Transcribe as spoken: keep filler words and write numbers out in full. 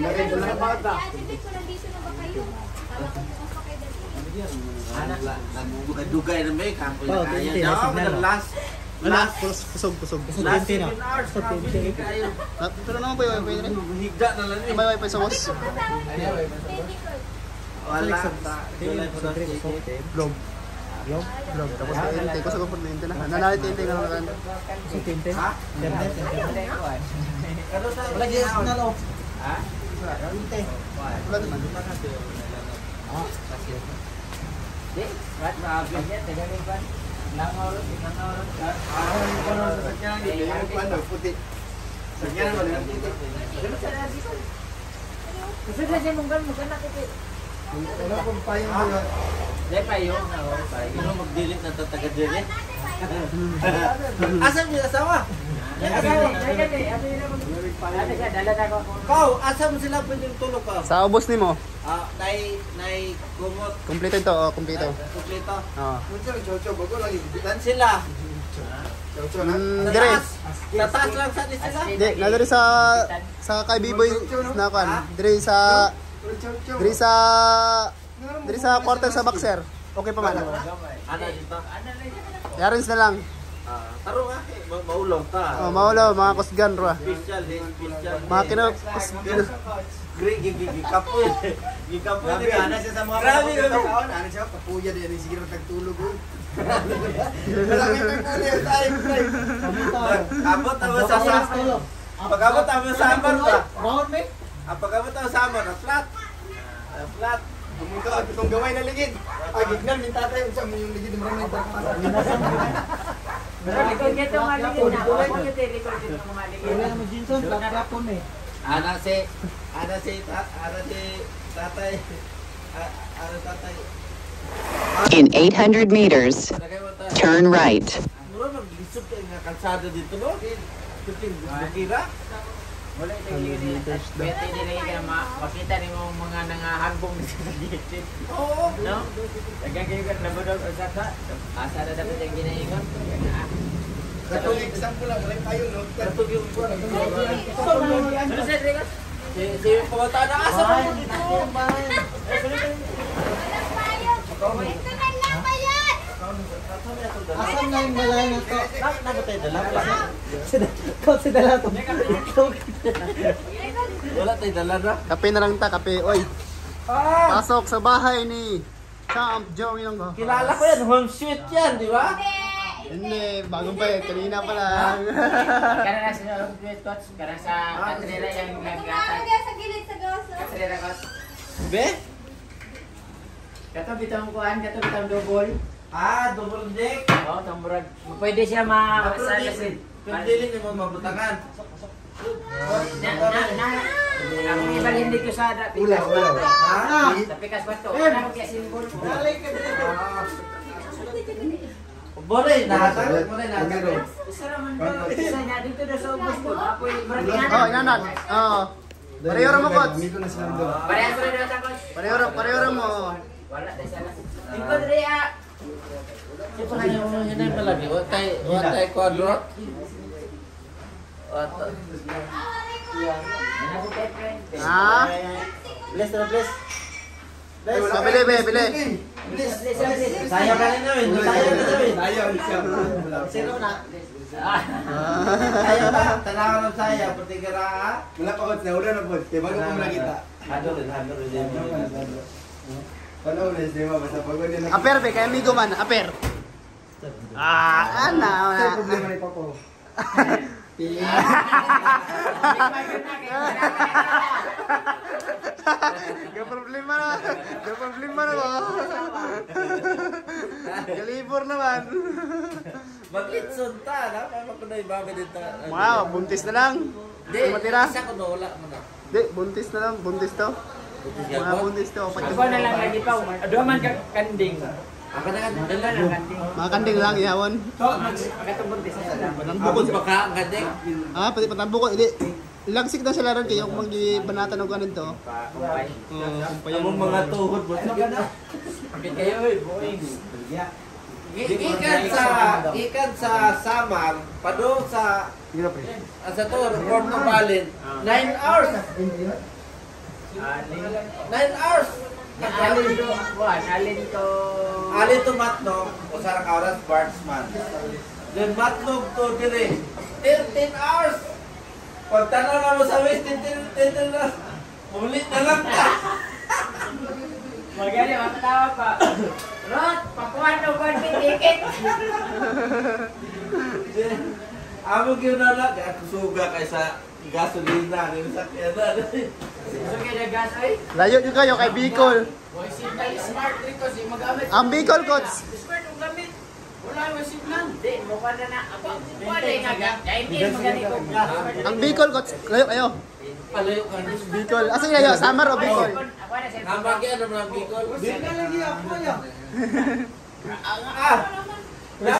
nandito na ba kayo? Kala ko bukas pa kayo dali. Anak lang, nagdugay na may kampo na kaya. Daw, last, last, kusog, kusog. last seven hours, kampi kayo. Pero naman pa yung wifi rin. Higda na lang eh. May wifi sa was. Wala. Vlog. Vlog? Vlog. Tapos na tinte ko sa kapag na tinte na. Nanalit tinte ka naman. Sa tinte? Ha? Internet? Internet? Wala dyan sa nalo. Ha? Tinte. Wala naman. Ah, kasi. Di, ba't maabi niya? Tagaling ba? Langaw, langaw. Ano, puti. Sanya naman yung tinte. Kasi na siya mong gano'n, magkana kita. Wala kong payong mo. Dahil payong na, oh, payong. Ano magdilit na tatagad-dili? Asan yung asawa? Kau, asa mo sila pwedeng tulog ka? Sa ubos ni mo. Ah, nay nay kumot. Kompleto ito, oh, kompleto. Kompleto. Oo. Dan sila. Mm, dire. Sa taas lang sa ni sila. Di, na dire sa sa kay B-boy na kan. Dire sa dire sa dire sa quarter sa boxer. Okay pa man. Ano dito? Yarins na lang. Ah, taro nga eh, ma- maulaw ta. Oh, maulo mga kusgan ro. Special, eh, special. Mga kino Great gig gig kapoy. Gig kapoy di ana siya sa mga. Grabe kaon, ano siya kapuya din ni sige tagtulog ko. Wala may pagkulit tayo, friend. Abot tama sa sa. Pag-abot tama sa amar ba? Round me? Ah, pag-abot tama sa amar, flat. Ah, flat. Bumunta ako itong gaway na ligid. Agig na, mintatay yung siyang yung ligid mo rin may Pero likod niya ito mga ligid na. Ako niya ito likod dito mga ligid. Wala naman Jinson, plak-plakon eh. Ana si, ana si, ana si tatay. Ana tatay. In eight hundred meters, turn right. Mura maglisod kayo nga kalsada dito no? Tuting bukira. Wala ito ligid dito. Pwede nila yung makita rin mo mga nangahagbong dito sa gilid. Oo. No? Nagkakayo ka na ba daw sa ka? Asa na dapat yung ginahingon? Katulig, sample lang, wala tayo, no? Katog yung buwan. Ano sa Drigas? Si, si pamataan na asa mo dito. Ito na lang ba yan? Asan na yung balay na to? Bakit na ba tayo dala? Kau si dala to. Wala tayo dala na. kape na lang ta, kape. Oy. Pasok sa bahay ni Champ Joey lang ko. Kilala ko yan, home sweet yan, di ba? Hindi, bagong pa yan. Kanina pa lang. Karena na sinulong tweet coach. Karena sa katrera yung naglatag. Tingnan sa gilid sa gaso. Katrera coach. Be? Kato bitang kuhan, kato bitang double. Ah, double deck. Oo, tamburag. Pwede siya ma-sa kasi. Pagdili ni mo mabutangan. Na, na, na. Ang iba hindi ko sa da. Ula, ula. Ha? Sa pikas ba to? Ano kaya simbol? Bore, nahatag. Bore, nahatag. Isa naman to. Isa niya dito na sa ubos ko. Apoy, marami Oh, inanak. Oo. Pareho ra mo, coach. Dito na sila doon. Parehas ko rin natin coach. Pareho ra, pareho ra mo. Wala, dahil sana. Tingkod rin ah. Ito na yung hinay malagi. Wa tay, wa tay kwadro. Wa tay. Ano ko kay friend? Ha? Bless na bless. Oh, bili, bili, bili. Please, please, please. Saya ka rin namin. Saya ka namin. Ayaw siya. Zero na. Ah. Saya na. Tanawan ng saya. Pati kira ha. Wala pa ko, naula na po. Kaya bago kong nakita. Hado rin, hado rin. Wala ko na siya, basta bago din nakita. Aper, be. Kaya amigo man. Aper. Ah, ana. Sa problema ni Papa. Gak problema na. Gak problema na ba? Galibor naman. Mag-litson ta. Nakakama ko na ibaba dito. Wow, buntis na lang. Di, Matira. isa ko na wala mo na. Di, buntis na lang. Buntis to. Mga buntis to. Ako na lang lagi pa. Ado man ka kanding. Ako na nga. Dala lang kanding. Mga kanding lang, yawon. So, katubuntis na sa damo. Bukod pa ka ang gading. Ah, pati patambo ko. Hindi. Lagsik na sila rin kayo kung mag-banatan o ganun to. Kumpay. Oo, kumpay Among mga tuhod mo. Kapit kayo eh, boing. Ikan sa ikan sa Samar, padung sa Sige na, pre. sa to Port Balin, nine hours. Alin. Nine hours! Alin to, kuan, alin to. Ali to Matnog, o sarang oras, Bartsman. Then Matnog to dire, thirteen hours! Pag tanong na mo sa West, thirteen na. Ulit na lang ka. Magaling, matatawa pa. Rod, pakuhan na ba yung ticket? Amo gyud na lang, ako suga kaysa gasolina ng sakyanan. Gusto kayo na gas ay? Layo nyo kayo kay Bicol. Boy, signal smart rin kasi magamit. Ang Bicol, coach. Smart ang gamit. Wala yung signal. Hindi, mukha na na. Ako, wala yung nga. Dahil hindi magaling ko. Ang Bicol, coach. Layo kayo. Palayo ka na. Bicol. Asan layo? Samar o Bicol? Ako na cellphone. Nabagyan naman ang Bicol. Di ka lagi ako ya. Ah!